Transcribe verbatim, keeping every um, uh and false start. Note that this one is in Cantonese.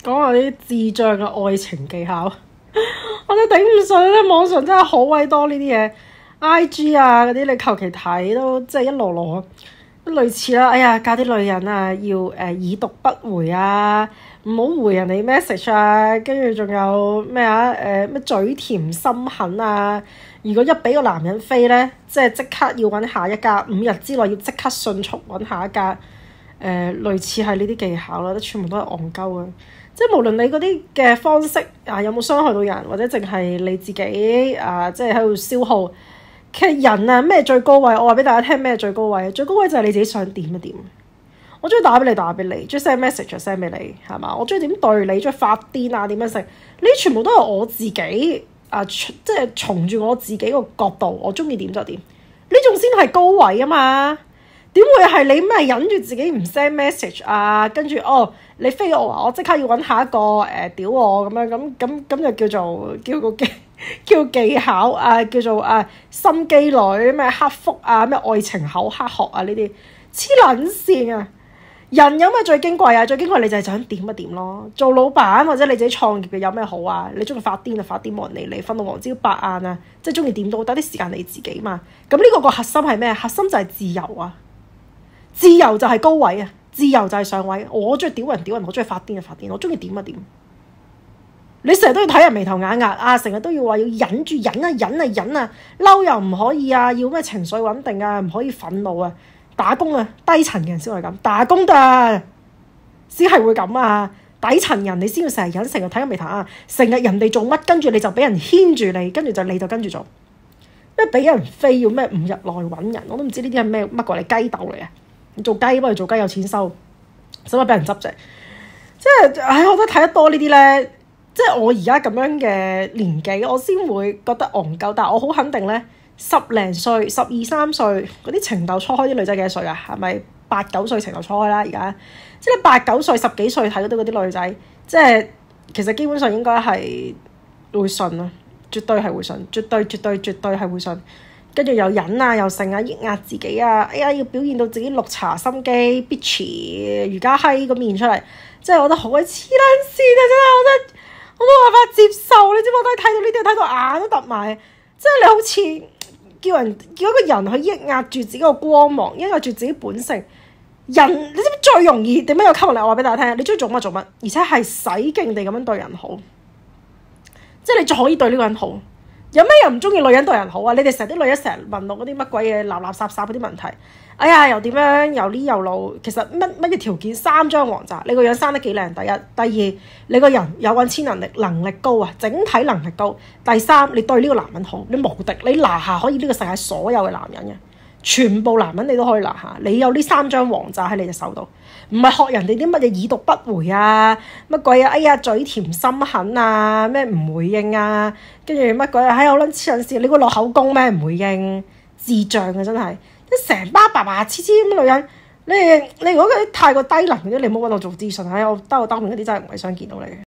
講下啲智障嘅愛情技巧，我真係頂唔順咧！網上真係好鬼多呢啲嘢 ，I G 啊嗰啲你求其睇都即係一籮籮，都類似啦。哎呀，教啲女人啊要誒、呃、已讀不回啊，唔好回人哋 message 啊，跟住仲有咩啊誒咩嘴甜心狠啊！如果一俾個男人飛咧，即係即刻要揾下一家，五日之內要即刻迅速揾下一家。誒、呃、類似係呢啲技巧啦，都全部都係戇鳩嘅。即係無論你嗰啲嘅方式啊，有冇傷害到人，或者淨係你自己啊，即係喺度消耗。其實人啊，咩最高位？我話俾大家聽咩最高位？最高位就係你自己想點就點。我中意打俾你打俾你，中意 send message 就 send 俾你，係嘛？我中意點對你，中意發癲啊點樣食？呢啲全部都係我自己啊，即係從住我自己個角度，我中意點就點。呢種先係高位啊嘛！點會係你咩忍住自己唔 send message 啊？跟住哦，你飛我話我即刻要揾下一個誒、呃、屌我咁樣咁咁咁就叫做叫個技叫技巧啊，叫做啊心機女咩克服啊咩愛情口黑學啊呢啲黐撚線啊！人有咩最矜貴啊？最矜貴你就係想點就點咯。做老闆或者你自己創業嘅有咩好啊？你中意發癲就發癲，冇人理你，瞓到黃朝白晏啊！即係中意點都得，啲時間你自己嘛。咁呢個個核心係咩？核心就係自由啊！自由就係高位啊！自由就係上位。我中意屌人屌人，我中意發癲就發癲，我中意點就點。你成日都要睇人眉頭眼額啊！成日都要話要忍住忍啊忍啊忍啊！嬲又唔可以啊！要咩情緒穩定啊？唔可以憤怒啊！打工啊，低層人先會咁打工㗎，先係會咁啊！底層人你先要成日忍，成日睇人眉頭啊！成日人哋做乜，跟住你就俾人牽住你，跟住就你就跟住做咩？俾人飛要咩五日內揾人，我都唔知呢啲係咩乜鬼嚟雞竇嚟啊！你做雞幫佢做雞有錢收，使乜俾人執啫？即係唉，我覺得睇得多呢啲咧，即係我而家咁樣嘅年紀，我先會覺得戇鳩。但係我好肯定咧，十零歲、十二三歲嗰啲情竇初開啲女仔幾多歲啊？係咪八九歲情竇初開啦？而家即係八九歲、十幾歲睇到嗰啲女仔，即係其實基本上應該係會信咯，絕對係會信，絕對絕對絕對係會信。跟住又忍啊，又剩啊，抑壓自己啊，哎呀，要表現到自己綠茶心機 bitch 瑜伽閪個面出嚟，即係我覺得好鬼黐撚線啊！真係我覺得我冇辦法接受，你知唔知？我都睇到呢啲，睇到眼都凸埋，即係你好似叫人叫一個人去抑壓住自己個光芒，抑壓住自己本性。人你知唔知最容易點樣有吸引力？我話俾大家聽，你中意做乜做乜，而且係使勁地咁樣對人好，即係你就可以對呢個人好。有咩人唔中意女人對人好啊？你哋成日啲女人成日問我嗰啲乜鬼嘢垃垃圾圾嗰啲問題，哎呀又點樣又呢又老？其實乜乜嘢條件三張黃札，你個樣生得幾靚第一，第二你個人有揾錢能力，能力高啊，整體能力高。第三你對呢個男人好，你無敵，你拿下可以呢個世界所有嘅男人嘅，全部男人你都可以拿下。你有呢三張黃札喺你隻手度，唔係學人哋啲乜嘢已讀不回啊，乜鬼啊？哎呀嘴甜心狠啊，咩唔回應啊？跟住乜鬼啊？哎呀好撚黐撚線，你估落口供咩？唔回應，智障啊真係！即成班白白黐黐咁嘅女人，你你如果嗰啲太過低能嗰啲，你唔好揾我做諮詢，哎我兜我兜面嗰啲真係唔係想見到你。